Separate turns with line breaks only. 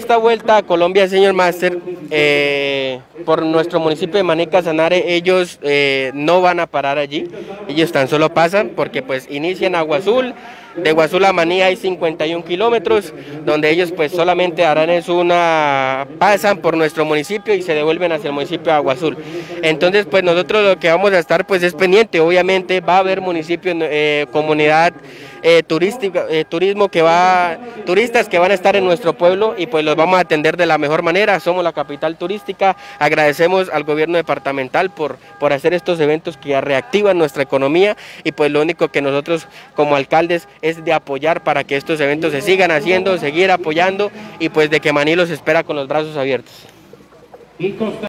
esta vuelta a Colombia Senior Master, por nuestro municipio de Maní Casanare, ellos no van a parar allí, ellos tan solo pasan porque pues inician Agua Azul. De Agua Azul a Maní hay 51 kilómetros, donde ellos pues solamente harán pasan por nuestro municipio y se devuelven hacia el municipio de Agua Azul. Entonces pues nosotros lo que vamos a estar pues es pendiente, obviamente va a haber municipios, comunidad turística, turistas que van a estar en nuestro pueblo y pues los vamos a atender de la mejor manera. Somos la capital turística, agradecemos al gobierno departamental por hacer estos eventos que reactivan nuestra economía y pues lo único que nosotros como alcaldes es de apoyar para que estos eventos se sigan haciendo, seguir apoyando y pues de que Maní los espera con los brazos abiertos.